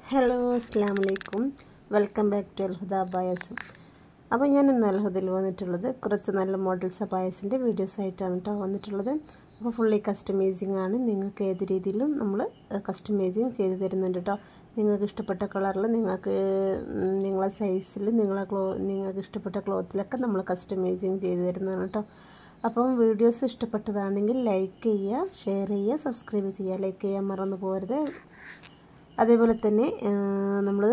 Hello അസ്സലാമലൈക്കും welcome back to Alhuda അബായസ്. അപ്പോൾ ഞാൻ ഇന്ന് അൽഹുദയിൽ വന്നിട്ടുള്ളത് കുറച്ച് നല്ല മോഡൽസ് അബായസിൻ്റെ വീഡിയോസ് ആയിട്ടാണ് കേട്ടോ വന്നിട്ടുള്ളത്. അപ്പോൾ ഫുള്ളി കസ്റ്റമൈസിങ് ആണ്. നിങ്ങൾക്ക് ഏത് രീതിയിലും നമ്മൾ കസ്റ്റമൈസിങ് ചെയ്ത് തരുന്നുണ്ട് കേട്ടോ. നിങ്ങൾക്ക് ഇഷ്ടപ്പെട്ട കളറിൽ നിങ്ങളെ സൈസിൽ നിങ്ങൾക്ക് ഇഷ്ടപ്പെട്ട ക്ലോത്തിലൊക്കെ നമ്മൾ കസ്റ്റമൈസിങ് ചെയ്ത് തരുന്നതാണ് കേട്ടോ. അപ്പം വീഡിയോസ് ഇഷ്ടപ്പെട്ടതാണെങ്കിൽ ലൈക്ക് ചെയ്യുക, ഷെയർ ചെയ്യുക, സബ്സ്ക്രൈബ് ചെയ്യുക. ലൈക്ക് ചെയ്യാൻ മറന്നു പോകരുത്. അതേപോലെ തന്നെ നമ്മൾ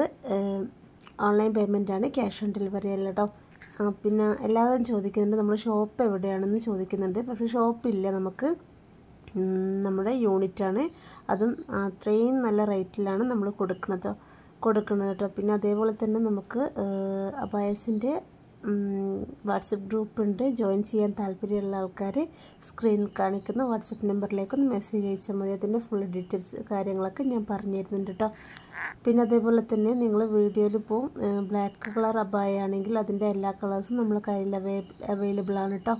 ഓൺലൈൻ പേയ്മെൻറ്റാണ്, ക്യാഷ് ഓൺ ഡെലിവറി അല്ല കേട്ടോ. പിന്നെ എല്ലാവരും ചോദിക്കുന്നുണ്ട് നമ്മൾ ഷോപ്പ് എവിടെയാണെന്ന് ചോദിക്കുന്നുണ്ട്. പക്ഷേ ഷോപ്പില്ല, നമുക്ക് നമ്മുടെ യൂണിറ്റാണ്. അതും അത്രയും നല്ല റേറ്റിലാണ് നമ്മൾ കൊടുക്കുന്നത് കേട്ടോ. പിന്നെ അതേപോലെ തന്നെ നമുക്ക് അബായസിൻ്റെ വാട്സപ്പ് ഗ്രൂപ്പുണ്ട്. ജോയിൻ ചെയ്യാൻ താല്പര്യമുള്ള ആൾക്കാർ സ്ക്രീനിൽ കാണിക്കുന്ന വാട്സപ്പ് നമ്പറിലേക്കൊന്ന് മെസ്സേജ് അയച്ചാൽ മതി. അതിൻ്റെ ഫുൾ ഡീറ്റെയിൽസ് കാര്യങ്ങളൊക്കെ ഞാൻ പറഞ്ഞു തരുന്നുണ്ട് കേട്ടോ. പിന്നെ അതേപോലെ തന്നെ നിങ്ങൾ വീഡിയോയിൽ ഇപ്പോൾ ബ്ലാക്ക് കളർ അബായ ആണെങ്കിൽ അതിൻ്റെ എല്ലാ കളേഴ്സും നമ്മൾ കയ്യിൽ അവൈലബിൾ ആണ് കേട്ടോ.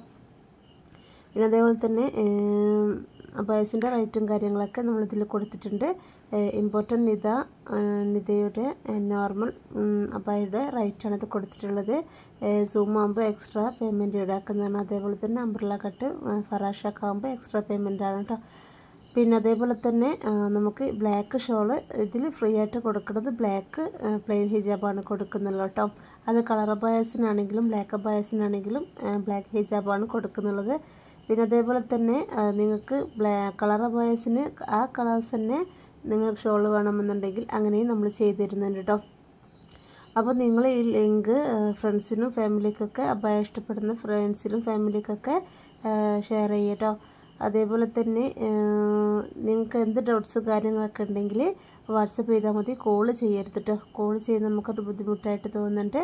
പിന്നെ അതേപോലെ തന്നെ അബായസിൻ്റെ റേറ്റും കാര്യങ്ങളൊക്കെ നമ്മളിതിൽ കൊടുത്തിട്ടുണ്ട്. ഇമ്പോർട്ടൻ്റ് നിതയുടെ നോർമൽ അബായയുടെ റേറ്റാണ് ഇത് കൊടുത്തിട്ടുള്ളത്. സൂം ആകുമ്പോൾ എക്സ്ട്രാ പേയ്മെൻറ്റ് ഈടാക്കുന്നതാണ്. അതേപോലെ തന്നെ അംബ്രല്ല കട്ട് ഫറാഷൊക്കെ ആകുമ്പോൾ എക്സ്ട്രാ പേയ്മെൻ്റ് ആണ് കേട്ടോ. പിന്നെ അതേപോലെ തന്നെ നമുക്ക് ബ്ലാക്ക് ഷോള് ഇതിൽ ഫ്രീ ആയിട്ട് കൊടുക്കുന്നത് ബ്ലാക്ക് പ്ലെയിൻ ഹിജാബാണ് കൊടുക്കുന്നുള്ളത് കേട്ടോ. അത് കളർ അബായസിനാണെങ്കിലും ബ്ലാക്ക് അബായസിനാണെങ്കിലും ബ്ലാക്ക് ഹിജാബാണ് കൊടുക്കുന്നുള്ളത്. പിന്നെ അതേപോലെ തന്നെ നിങ്ങൾക്ക് കളർ അബായസിന് ആ കളേഴ്സ് തന്നെ നിങ്ങൾക്ക് ഷോൾ വേണമെന്നുണ്ടെങ്കിൽ അങ്ങനെയും നമ്മൾ ചെയ്ത് തരുന്നുണ്ട് കേട്ടോ. അപ്പോൾ നിങ്ങൾ ഈ ലിങ്ക് ഫ്രണ്ട്സിനും ഫാമിലിക്കൊക്കെ അബായ ഇഷ്ടപ്പെടുന്ന ഫ്രണ്ട്സിനും ഫാമിലിക്കൊക്കെ ഷെയർ ചെയ്യുക കേട്ടോ. അതേപോലെ തന്നെ നിങ്ങൾക്ക് എന്ത് ഡൗട്ട്സ് കാര്യങ്ങളൊക്കെ ഉണ്ടെങ്കിൽ വാട്സപ്പ് ചെയ്താൽ മതി, കോൾ ചെയ്യരുത് കേട്ടോ. കോൾ ചെയ്ത് നമുക്കൊരു ബുദ്ധിമുട്ടായിട്ട് തോന്നുന്നുണ്ട്.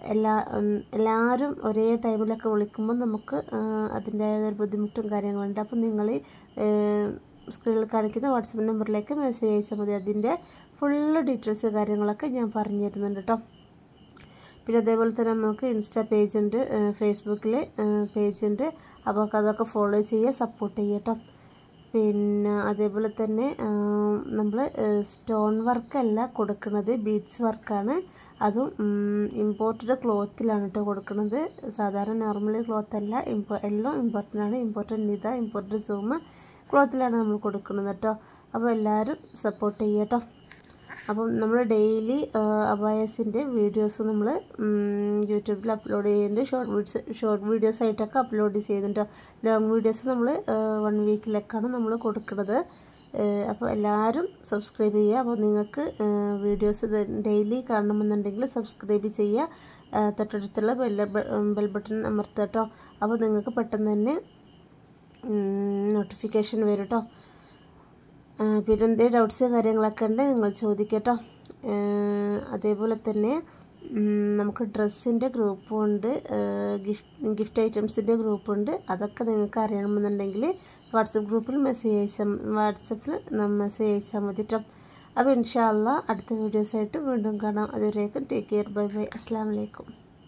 എല്ലാവരും ഒരേ ടൈമിലൊക്കെ വിളിക്കുമ്പോൾ നമുക്ക് അതിൻ്റേതായ ബുദ്ധിമുട്ടും കാര്യങ്ങളുണ്ട്. അപ്പം നിങ്ങൾ സ്ക്രീനിൽ കാണിക്കുന്ന വാട്സപ്പ് നമ്പറിലേക്ക് മെസ്സേജ് അയച്ചാൽ മതി. അതിൻ്റെ ഫുള്ള് ഡീറ്റെയിൽസ് കാര്യങ്ങളൊക്കെ ഞാൻ പറഞ്ഞു തരുന്നുണ്ട് കേട്ടോ. പിന്നെ അതേപോലെ തന്നെ നമുക്ക് ഇൻസ്റ്റാ പേജ് ഉണ്ട്, ഫേസ്ബുക്കിൽ പേജ് ഉണ്ട്. അപ്പോൾ അതൊക്കെ ഫോളോ ചെയ്യുക, സപ്പോർട്ട് ചെയ്യുക കേട്ടോ. പിന്നെ അതേപോലെ തന്നെ നമ്മൾ സ്റ്റോൺ വർക്കല്ല കൊടുക്കുന്നത്, ബീഡ്സ് വർക്കാണ്. അതും ഇമ്പോർട്ടഡ് ക്ലോത്തിലാണ് കേട്ടോ കൊടുക്കുന്നത്. സാധാരണ നോർമലി ക്ലോത്തല്ല, എല്ലാം ഇമ്പോർട്ടൻ്റാണ്. ഇമ്പോർട്ടൻ്റ് ഇമ്പോർട്ടൻ്റ് സൂം ക്ലോത്തിലാണ് നമ്മൾ കൊടുക്കുന്നത് കേട്ടോ. അപ്പോൾ എല്ലാവരും സപ്പോർട്ട് ചെയ്യുക കേട്ടോ. അപ്പം നമ്മൾ ഡെയിലി അബായസിൻ്റെ വീഡിയോസ് നമ്മൾ യൂട്യൂബിൽ അപ്ലോഡ് ചെയ്യുന്നുണ്ട്. ഷോർട്ട് വീഡിയോസ് ആയിട്ടൊക്കെ അപ്ലോഡ് ചെയ്യുന്നുണ്ട്. ലോങ് വീഡിയോസ് നമ്മൾ 1 വീക്കിലൊക്കെയാണ് നമ്മൾ കൊടുക്കുന്നത്. അപ്പോൾ എല്ലാവരും സബ്സ്ക്രൈബ് ചെയ്യുക. അപ്പോൾ നിങ്ങൾക്ക് വീഡിയോസ് ഡെയിലി കാണണമെന്നുണ്ടെങ്കിൽ സബ്സ്ക്രൈബ് ചെയ്യുക. തൊട്ടടുത്തുള്ള ബെൽ ബട്ടൺ അമർത്തുക കേട്ടോ. അപ്പോൾ നിങ്ങൾക്ക് പെട്ടെന്ന് തന്നെ നോട്ടിഫിക്കേഷൻ വരും കേട്ടോ. പിന്നെ എന്തെങ്കിലും ഡൗട്ട്സ് കാര്യങ്ങളൊക്കെ ഉണ്ട് നിങ്ങൾ ചോദിക്കട്ടോ. അതേപോലെ തന്നെ നമുക്ക് ഡ്രസ്സിൻ്റെ ഗ്രൂപ്പും ഉണ്ട്, ഗിഫ്റ്റ് ഐറ്റംസിൻ്റെ ഗ്രൂപ്പുണ്ട്. അതൊക്കെ നിങ്ങൾക്ക് അറിയണമെന്നുണ്ടെങ്കിൽ വാട്സപ്പിൽ മെസ്സേജ് അയച്ചാൽ മതി കേട്ടോ. അപ്പോൾ ഇൻഷാ അല്ലാഹ് അടുത്ത വീഡിയോസായിട്ട് വീണ്ടും കാണാം. അതുവരേക്കും ടേക്ക് കെയർ, ബൈ ബൈ, അസ്സലാമു അലൈക്കും.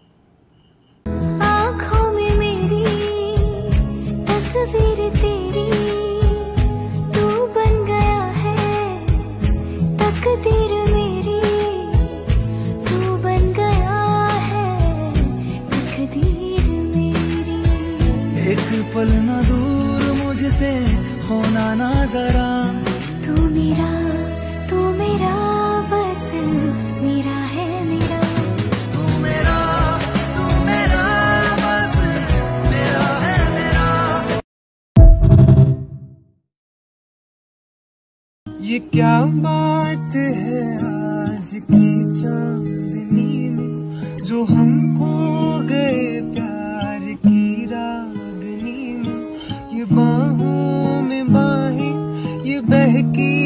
एक पल न दूर मुझसे होना ना जरा, तू मेरा बस मेरा है मेरा, तू मेरा बस मेरा है मेरा. ये क्या बात है आज की चांदनी में, जो हम खो गए प्यार की रागनी में. ये बाहों में बाहें, ये बहकी